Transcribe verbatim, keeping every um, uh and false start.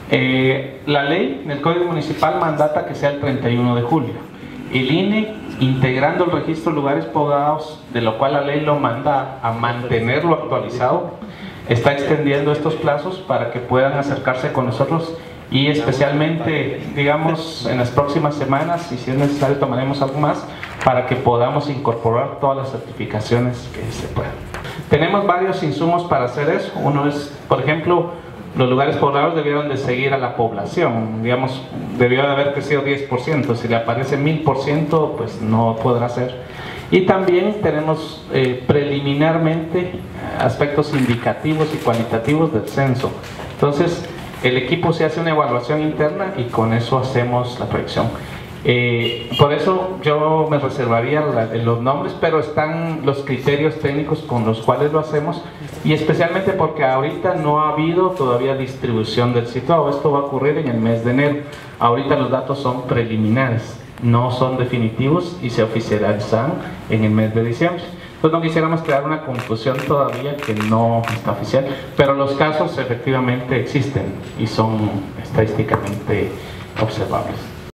Eh, la ley del Código Municipal mandata que sea el treinta y uno de julio. El I N E, integrando el registro de lugares poblados, de lo cual la ley lo manda a mantenerlo actualizado, está extendiendo estos plazos para que puedan acercarse con nosotros y especialmente, digamos, en las próximas semanas, y si es necesario tomaremos algo más, para que podamos incorporar todas las certificaciones que se puedan. Tenemos varios insumos para hacer eso. Uno es, por ejemplo, los lugares poblados debieron de seguir a la población, digamos, debió de haber crecido diez por ciento, si le aparece mil por ciento, pues no podrá ser. Y también tenemos eh, preliminarmente aspectos indicativos y cualitativos del censo. Entonces, el equipo se hace una evaluación interna y con eso hacemos la proyección. Eh, por eso yo me reservaría la, los nombres, pero están los criterios técnicos con los cuales lo hacemos, y especialmente porque ahorita no ha habido todavía distribución del situado. Esto va a ocurrir en el mes de enero. Ahorita los datos son preliminares, no son definitivos y se oficializarán en el mes de diciembre. Pues no quisiéramos crear una confusión todavía que no está oficial, pero los casos efectivamente existen y son estadísticamente observables.